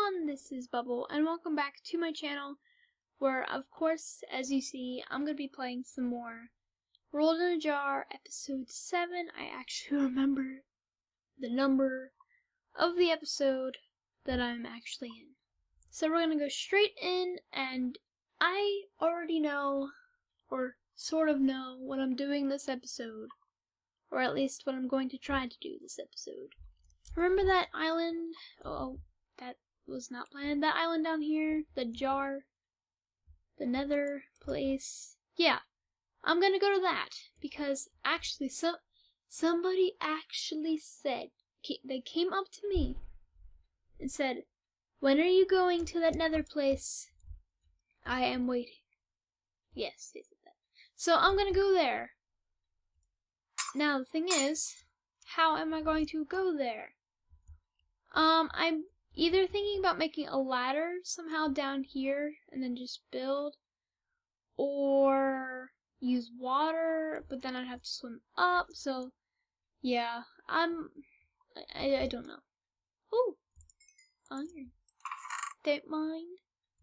everyone, this is Bubble, and welcome back to my channel, where, of course, as you see, I'm going to be playing some more Rolled in a Jar, episode 7. I actually remember the number of the episode that I'm actually in. So we're going to go straight in, and I already know, or sort of know, what I'm doing this episode, or at least what I'm going to try to do this episode. Remember that island? Oh, that was not planned. That island down here, the jar, the nether place. Yeah, I'm gonna go to that because actually, somebody actually said, they came up to me and said, "When are you going to that nether place? I am waiting." Yes, they said that. So I'm gonna go there. Now the thing is, how am I going to go there? I'm either thinking about making a ladder somehow down here and then just build, or use water, but then I'd have to swim up, so yeah, I don't know. Ooh, iron. Don't mind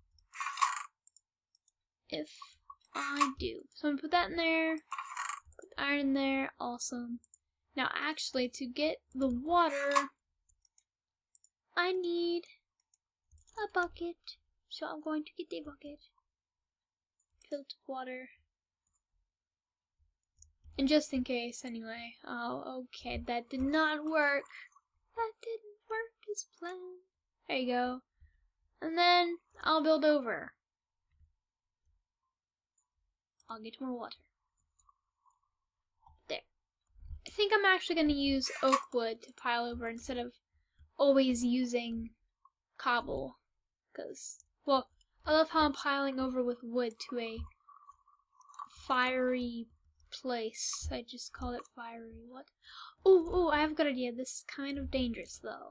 if I do. So I'm gonna put that in there, put the iron in there, awesome. Now actually, to get the water, I need a bucket, so I'm going to get a bucket filled with water. And just in case, anyway. Oh, okay, that did not work. That didn't work as planned. There you go. And then I'll build over. I'll get more water. There. I think I'm actually going to use oak wood to pile over instead of always using cobble, because, well, I love how I'm piling over with wood to a fiery place. I just call it fiery. What? Oh, I have a good idea. This is kind of dangerous, though.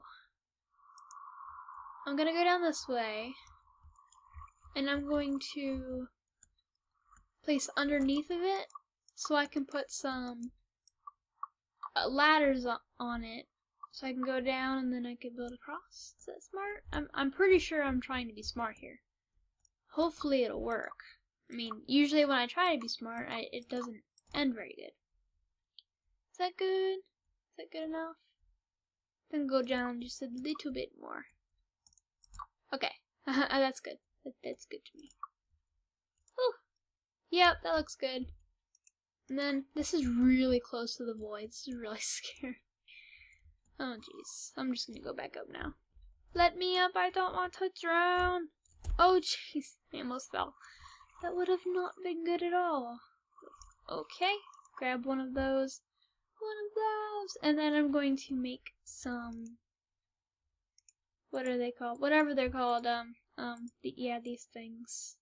I'm gonna go down this way, and I'm going to place underneath of it so I can put some ladders on it. So I can go down and then I can build across. Is that smart? I'm pretty sure I'm trying to be smart here. Hopefully it'll work. I mean, usually when I try to be smart, it doesn't end very good. Is that good? Is that good enough? I can go down just a little bit more. Okay, that's good. That's good to me. Whew. Yep, that looks good. And then this is really close to the void. This is really scary. Oh jeez, I'm just gonna go back up now. Let me up, I don't want to drown. Oh jeez, I almost fell. That would have not been good at all. Okay, grab one of those, and then I'm going to make some, what are they called? Whatever they're called, yeah, these things.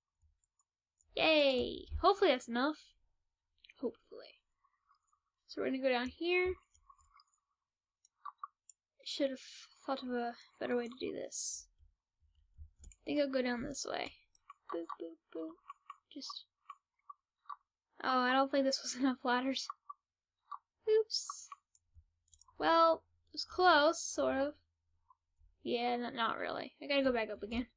Yay! Hopefully that's enough. Hopefully. So we're gonna go down here. Should have thought of a better way to do this. I think I'll go down this way. Boop, boop, boop. Just. Oh, I don't think this was enough ladders. Oops. Well, it was close, sort of. Yeah, not really. I gotta go back up again.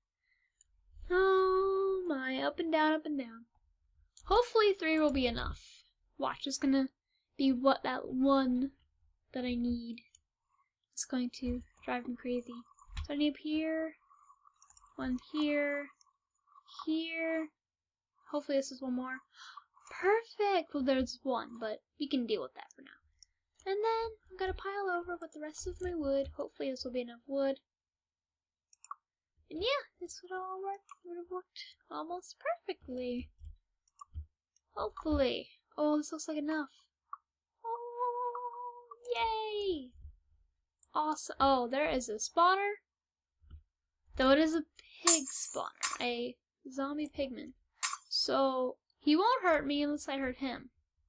Oh my, up and down, up and down. Hopefully 3 will be enough. Watch, it's gonna be that one that I need. It's going to drive me crazy. So I need here, one here, here. Hopefully this is one more. Perfect! Well, there's one, but we can deal with that for now. And then I'm gonna pile over with the rest of my wood. Hopefully this will be enough wood. And yeah, this would all work. Would have worked almost perfectly. Hopefully. Oh, this looks like enough. Oh, yay! Awesome. Oh, there is a spawner. Though it is a pig spawner. A zombie pigman. So, he won't hurt me unless I hurt him.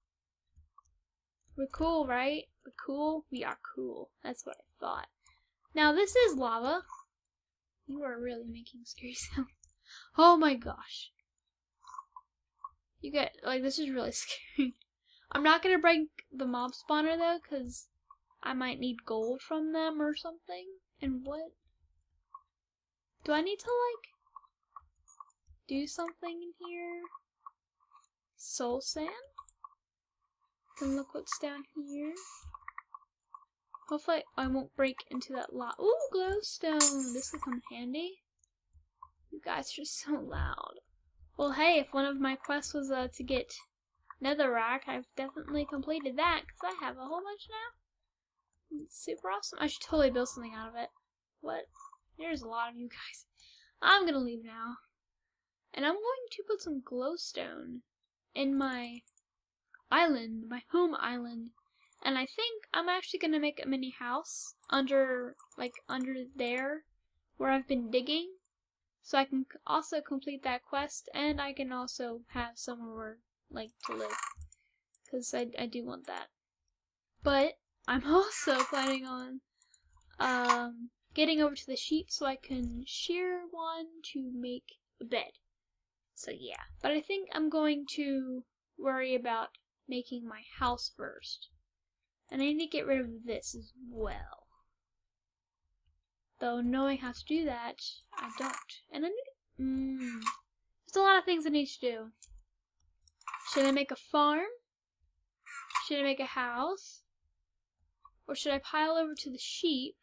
We're cool, right? We're cool? We are cool. That's what I thought. Now, this is lava. You are really making scary sounds. Oh my gosh. You get, like, this is really scary. I'm not gonna break the mob spawner, though, because I might need gold from them or something. And what? Do I need to, like, do something in here? Soul sand? And look what's down here. Hopefully I won't break into that lot. Ooh, glowstone! This will come handy. You guys are so loud. Well, hey, if one of my quests was to get netherrack, I've definitely completed that, because I have a whole bunch now. It's super awesome. I should totally build something out of it. What? There's a lot of you guys. I'm gonna leave now. And I'm going to put some glowstone in my island, my home island. And I think I'm actually gonna make a mini house under there where I've been digging. So I can also complete that quest, and I can also have somewhere like to live, because I do want that. But I'm also planning on getting over to the sheep so I can shear one to make a bed. So yeah, but I think I'm going to worry about making my house first, and I need to get rid of this as well. Though knowing how to do that, I don't. And I need there's a lot of things I need to do. Should I make a farm? Should I make a house? Or should I pile over to the sheep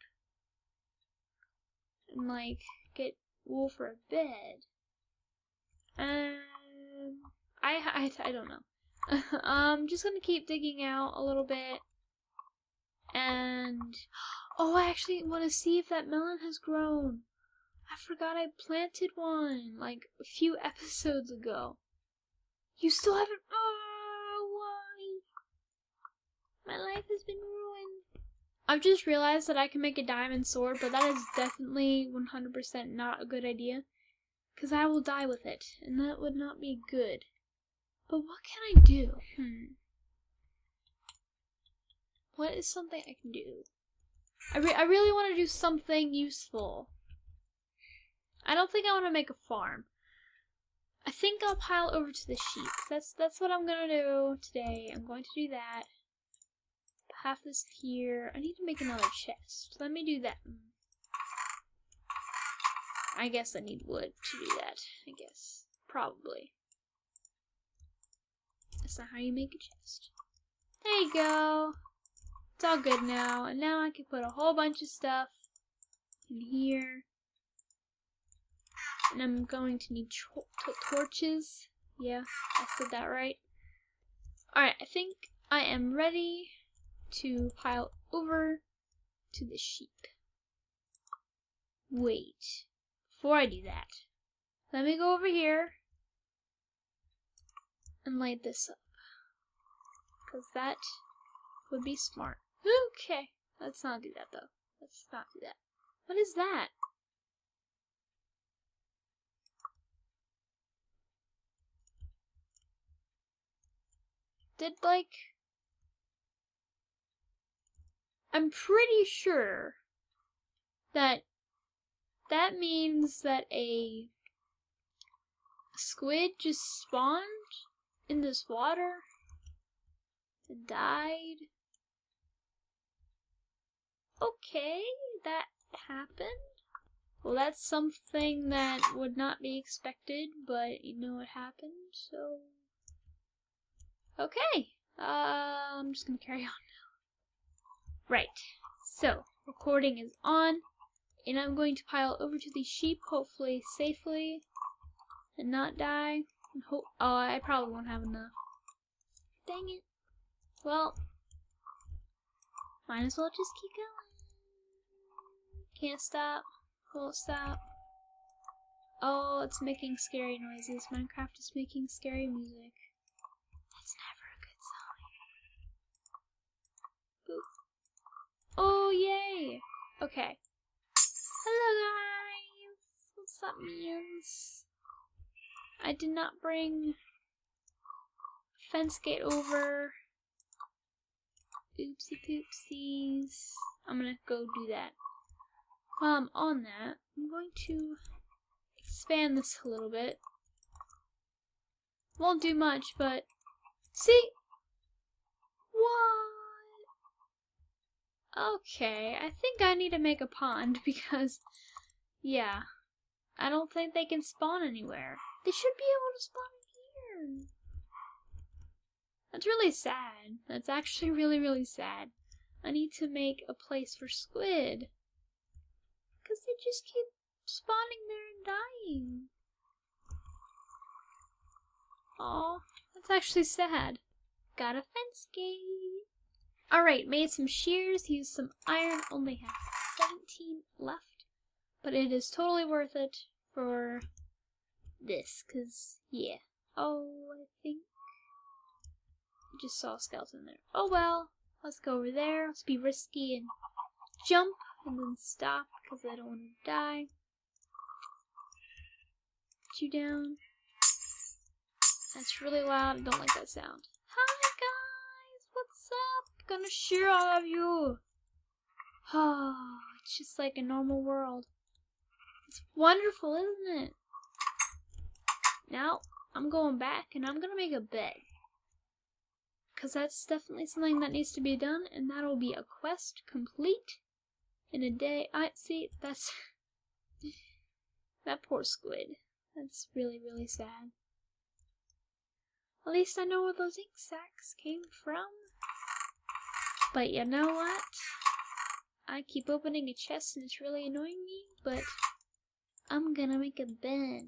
and like get wool for a bed? I don't know. I'm just gonna keep digging out a little bit. And oh, I actually want to see if that melon has grown. I forgot I planted one like a few episodes ago. You still haven't. Oh, why? My life has been ruined. I've just realized that I can make a diamond sword, but that is definitely 100% not a good idea, because I will die with it, and that would not be good. But what can I do? What is something I can do? I really want to do something useful. I don't think I want to make a farm. I think I'll pile over to the sheep. That's what I'm gonna do today. I'm going to do that. Half this here. I need to make another chest. Let me do that. I guess I need wood to do that. I guess. Probably. That's not how you make a chest. There you go. It's all good now. And now I can put a whole bunch of stuff in here. And I'm going to need torches. Yeah, I said that right. Alright, I think I am ready to pile over to the sheep. Wait, before I do that, let me go over here and light this up, because that would be smart. Okay, let's not do that though. Let's not do that. What is that? Did like... I'm pretty sure that that means that a squid just spawned in this water and died. Okay, that happened. Well, that's something that would not be expected, but you know what happened, so... Okay, I'm just gonna carry on now. Right, so, recording is on, and I'm going to pile over to these sheep, hopefully safely, and not die. And oh, I probably won't have enough. Dang it. Well, might as well just keep going. Can't stop. Won't stop. Oh, it's making scary noises. Minecraft is making scary music. That's never a good sign. Boop. Oh, yay! Okay. Hello, guys! What's up, minions? I did not bring fence gate over. Oopsie poopsies. I'm gonna go do that. On that, I'm going to expand this a little bit. Won't do much, but see? What? Okay, I think I need to make a pond because, yeah, I don't think they can spawn anywhere. They should be able to spawn here. That's really sad. That's actually really, really sad. I need to make a place for squid. Because they just keep spawning there and dying. Aw, that's actually sad. Got a fence gate. Alright, made some shears, used some iron, only have 17 left. But it is totally worth it for this, because, yeah. Oh, I think I just saw a skeleton there. Oh well, let's go over there. Let's be risky and jump and then stop, because I don't want to die. Put you down. That's really loud. I don't like that sound. Hi guys, what's up? Gonna share all of you. Oh, it's just like a normal world. It's wonderful, isn't it? Now, I'm going back and I'm gonna make a bed. Because that's definitely something that needs to be done, and that'll be a quest complete in a day. I see, that's that poor squid. That's really, really sad. At least I know where those ink sacs came from. But you know what? I keep opening a chest and it's really annoying me, but I'm gonna make a bed.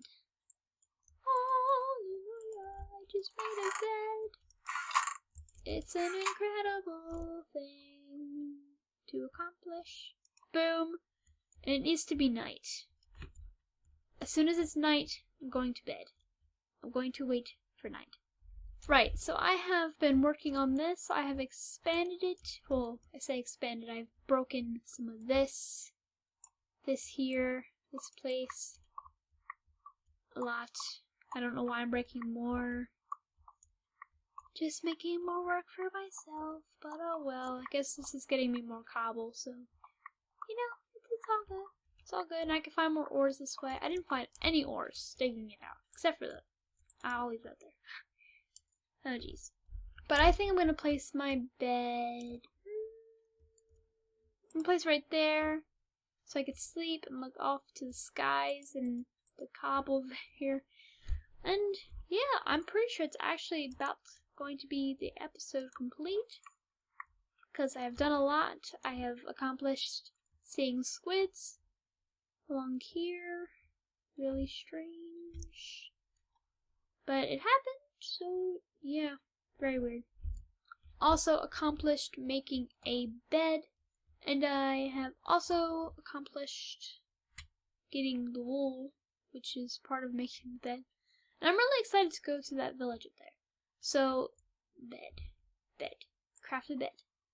Hallelujah, I just made a bed. It's an incredible thing to accomplish. Boom. And it needs to be night. As soon as it's night, I'm going to bed. I'm going to wait for night. Right, so I have been working on this. I have expanded it. Well, I say expanded. I've broken some of this. This here. This place. A lot. I don't know why I'm breaking more. Just making more work for myself. But oh well. I guess this is getting me more cobble, so you know, it's all good. It's all good, and I can find more ores this way. I didn't find any ores digging it out. Except for the... I'll leave that there. Oh jeez. But I think I'm gonna place my bed. I'm gonna place right there, so I could sleep and look off to the skies and the cobble here. And yeah, I'm pretty sure it's actually about going to be the episode complete, because I have done a lot. I have accomplished seeing squids along here. Really strange, but it happened. So yeah, very weird. Also accomplished making a bed, and I have also accomplished getting the wool, which is part of making the bed. And I'm really excited to go to that village up there. So, bed, craft a bed.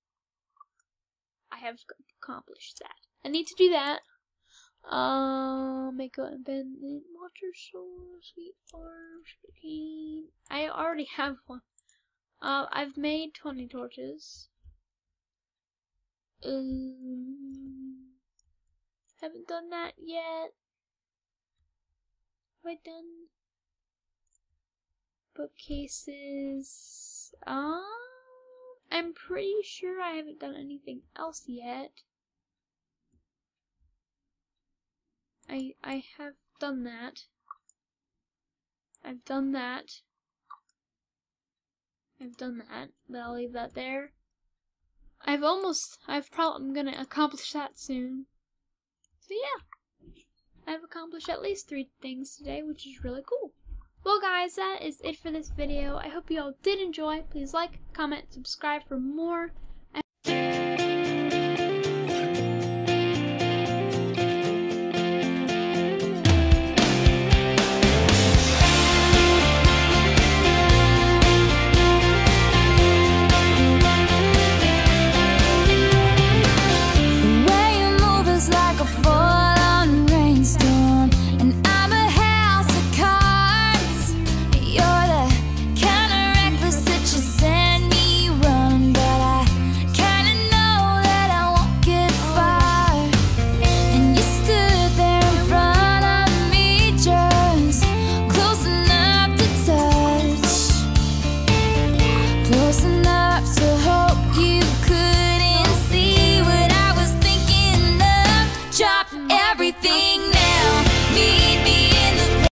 I have accomplished that. I need to do that. Make an abandoned water source, wheat farm, sugarcane. I already have one. I've made 20 torches. Haven't done that yet. Have I done bookcases? I'm pretty sure I haven't done anything else yet. I have done that. I've done that. But I'll leave that there. I'm gonna accomplish that soon. So yeah, I've accomplished at least 3 things today, which is really cool. Well guys, that is it for this video. I hope you all did enjoy. Please like, comment, subscribe for more. Everything now, me